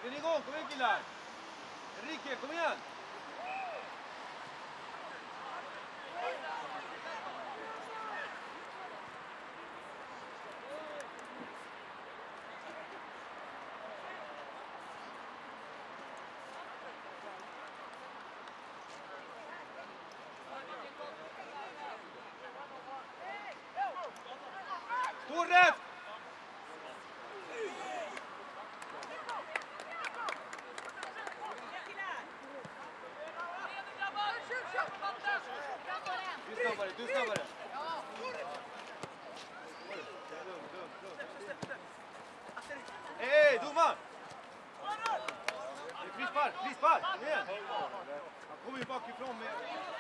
Den är igång, kom igen killar! Enrique, kom igen! Stor rätt! Du snabbare. Hej, domaren! Frispark, kom igen! Han kommer ju bakifrån med...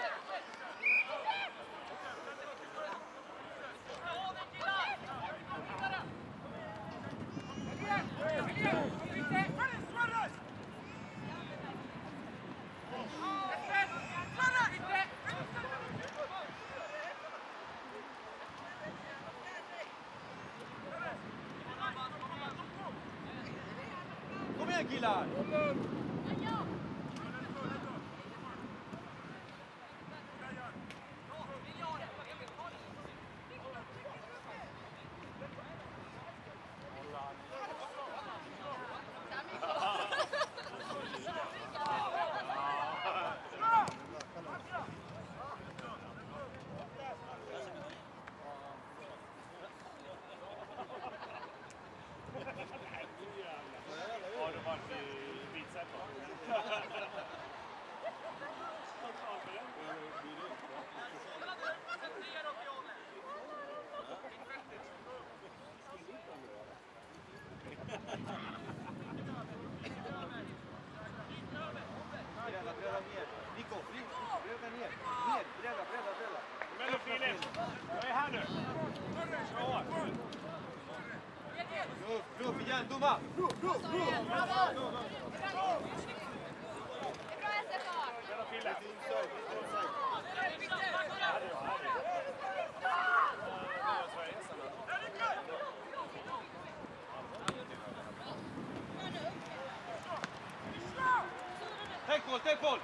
Kom igen killar! Bredda ner. Nico, bredda ner. Bredda. Kom igen Filip. Jag är här nu. Upp igen, domar. Bredda Filip. Tänk boll!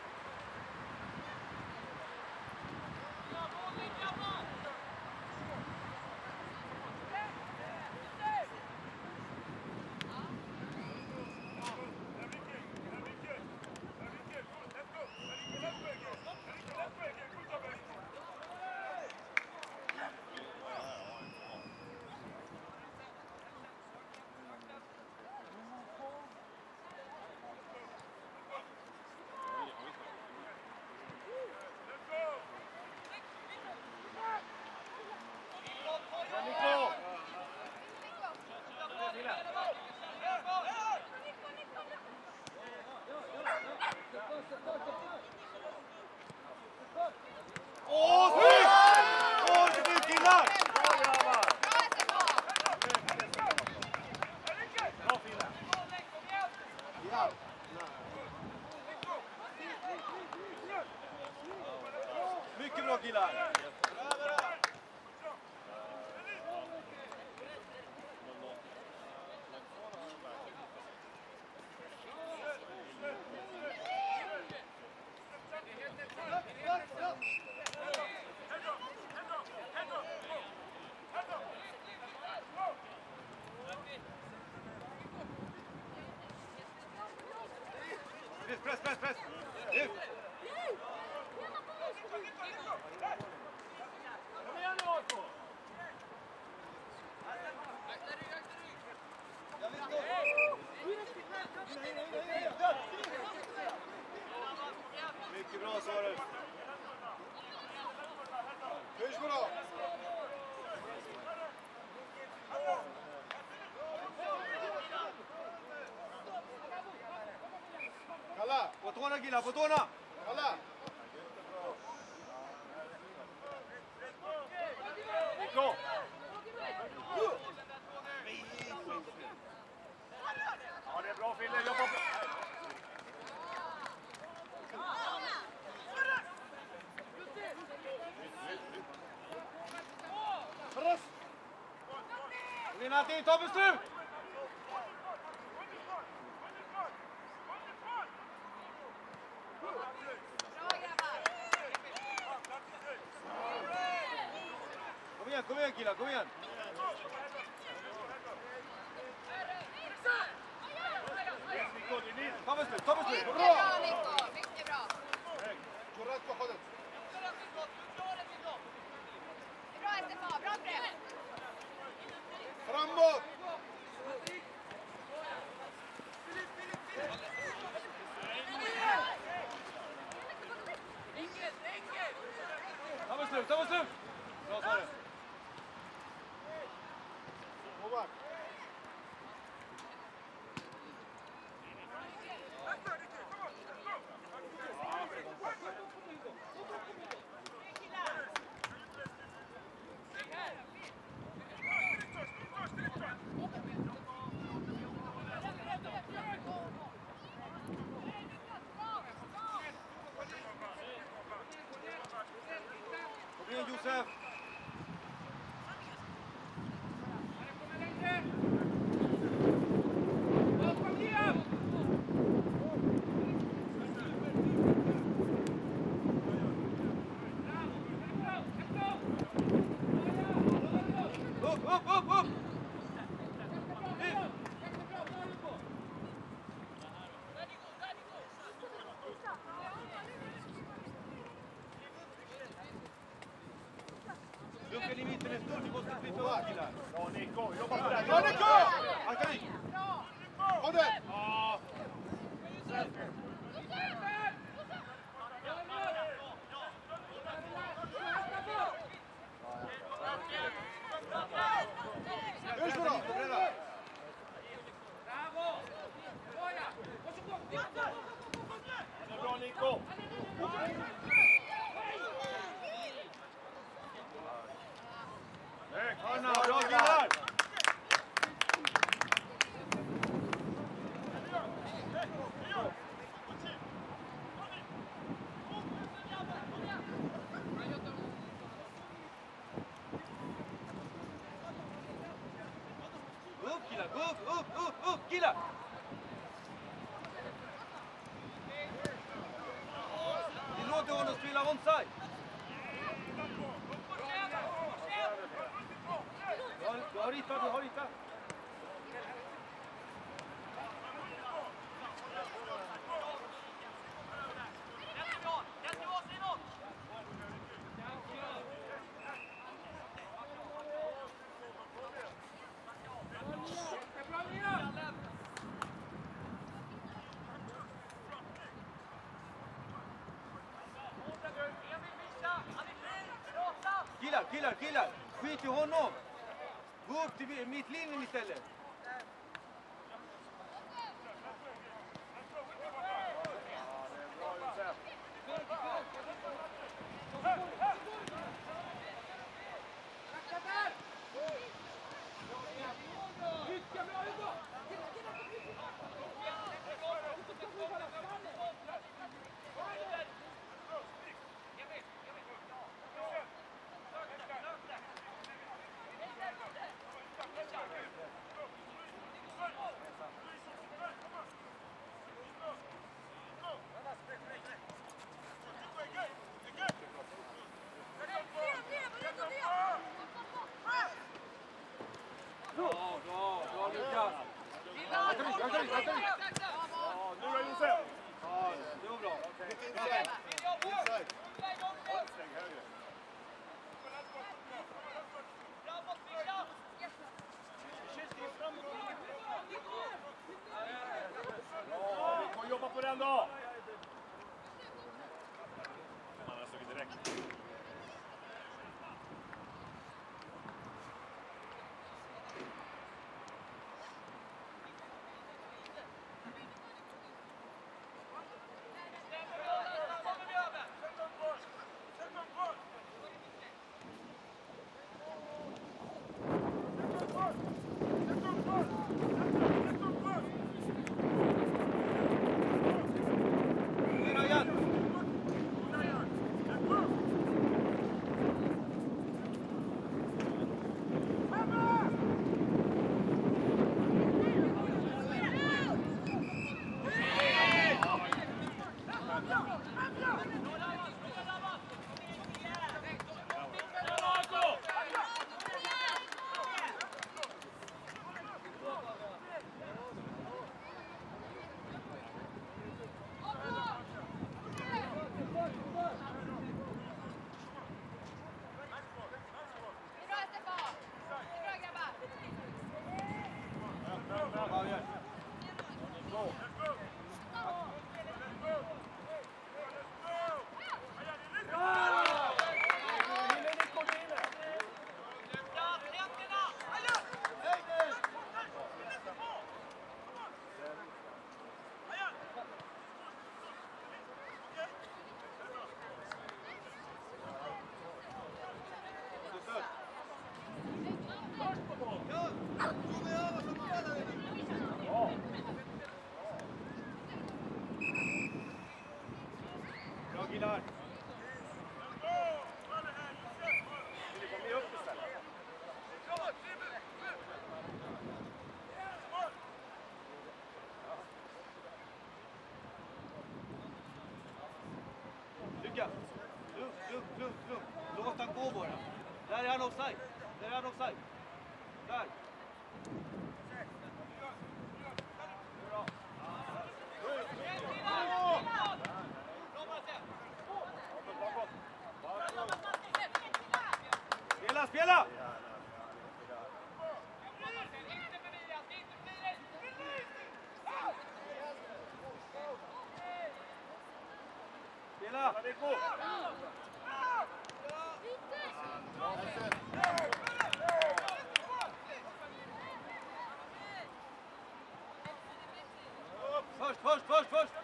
Mycket bra killar! Press! Ut! Kom igen nu Arko! Mycket bra Sören! Hörs bra! Kalla! På tårna killar, på tårna! Kalla! Nico! Ja, det är bra Fille, jobba på. Press! Kom in alltid, ta beslut! kom igen killar, kom igen. Nico, det är ni. Ta beslut, ta beslut. Mycket bra Nico, mycket bra. جرأتكم خذت. Bra Estefan, bra Fred. framåt. Ta beslut, ta beslut. Bra Sverre. Mubak. Kom igen Josef. Upp, upp, upp, upp. Luckan i mitten är stor, ni måste flytta upp killar. Bra Nico, jobba på det. Bra Nico! Akta dig. خذت. Ja. اجبره. Breda. Bra Nico. Anna, bra killar. Upp killar, upp killar. Vi låter honom spela onside. Du har ritat, du har ritat. Killar. Skit i honom. Gå upp till mittlinjen istället. Bra Lukas. Akta dig. Ja, nu är Josef. Ja, det var bra. inside. Inside. Stäng höger. Bra, Nico, jobba på den då. Han har slagit direkt. han offside. Där är han offside. Där. Spela, spela! Spela! Först!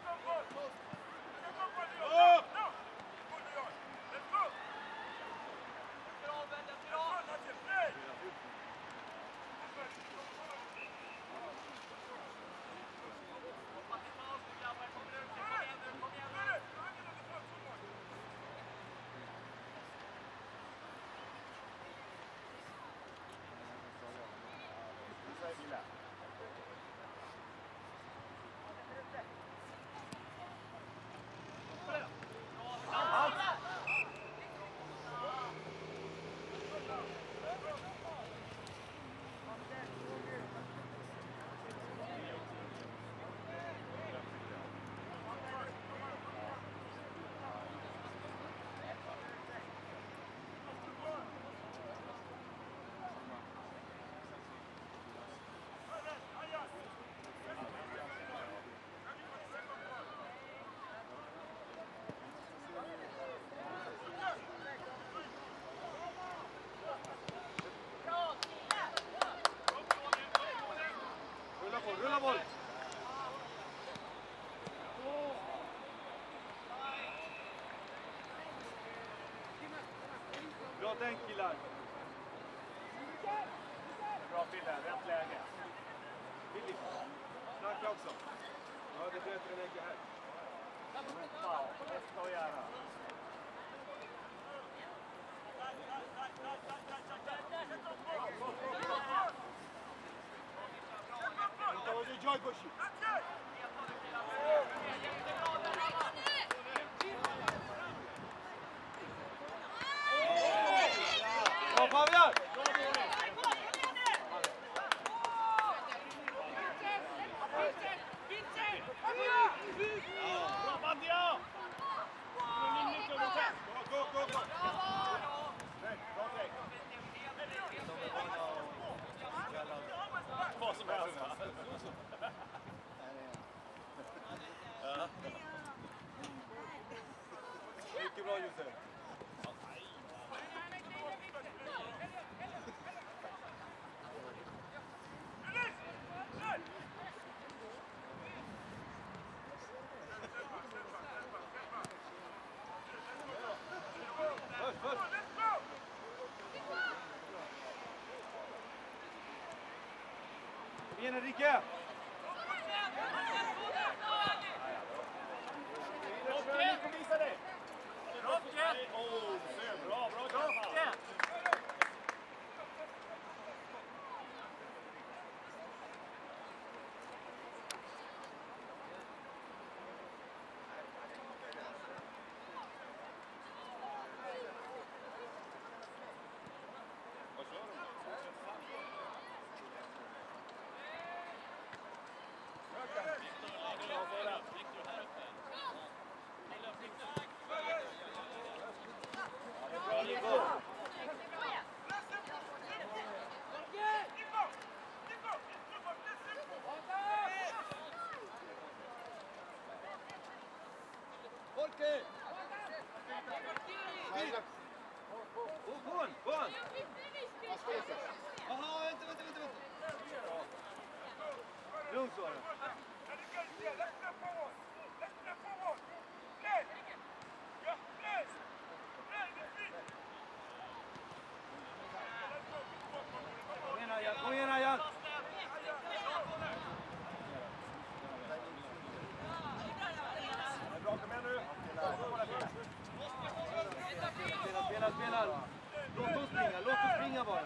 Rulla boll! Bra tänk killar! Bra Fille, rätt läge. Filip, snacka också. Ja, det är bättre läge här. Wow, bästa att göra. Joy koşu. Bra Fabian! Bra Mattia! Gå. Vad som helst. Mycket bra Josef. Först! Kom igen Enrique! Visa dig! Bra Kaffan! Folke! Gå on! Jaha, vänta. Lugnt så. Kom igen Ayan! Bra, kom igen nu! Spela! Låt oss springa bara!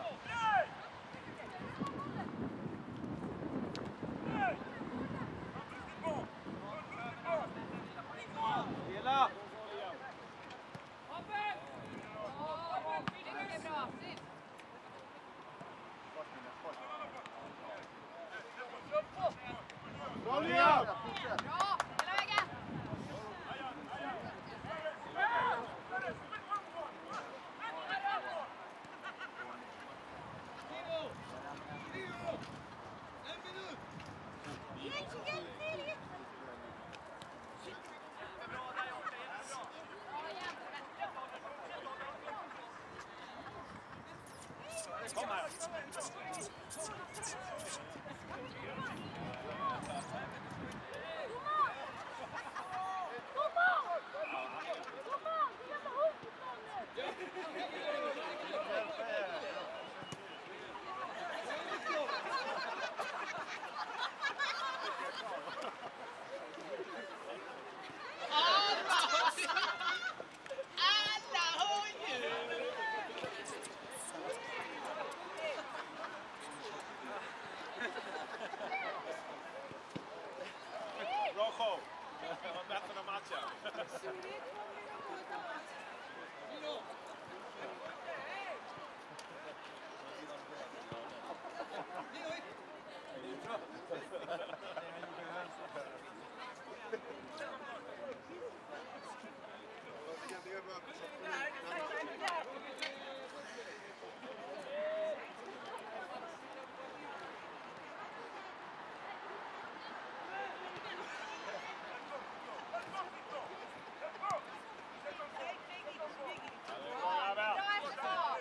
Bra SFA!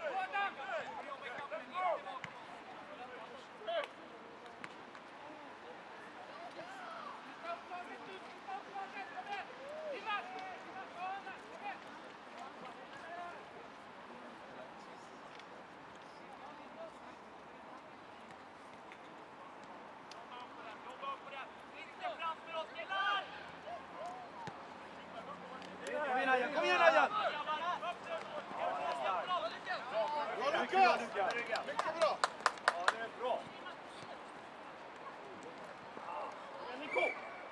Kom igen Ajan, kom igen Ajan! Bra Lukas! Mycket bra! Ja, det är bra. Men Nico!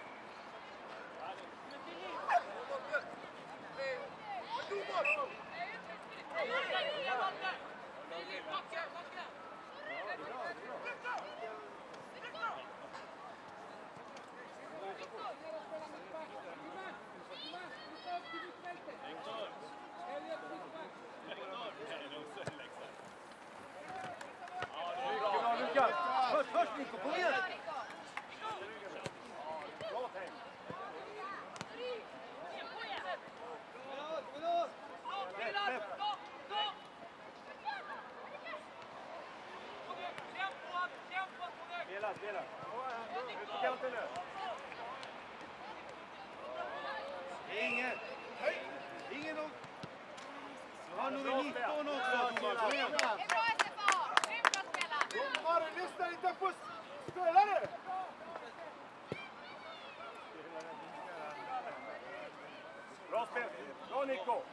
Bra Lukas! Först Nico, kom igen! Bra tänk. Spela. Ut på kanten nu. Ingen! Ingen! Du har nummer 19 också, Thomas. Kom igen! Det är bra SFA! Grymt bra spelat! Domare, lyssna inte på spelare! Bra spel. Bra Nico.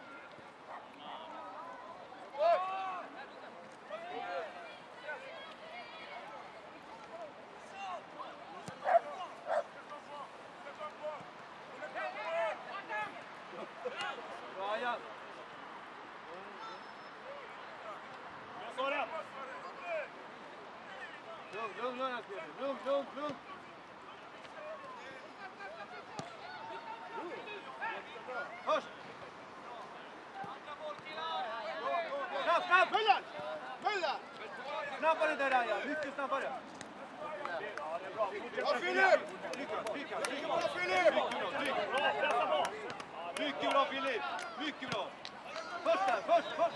Bra Ajan! Jag sa det. Lugn här spelet. Lugn! Först! Snabb! Möllan! Snabbare där Ajan, mycket snabbare! Ja, det är bra. Bra Filip! Tryck! Bra Filip! Bra, pressa bra. Mycket bra Filip! Mycket bra! Först där, först!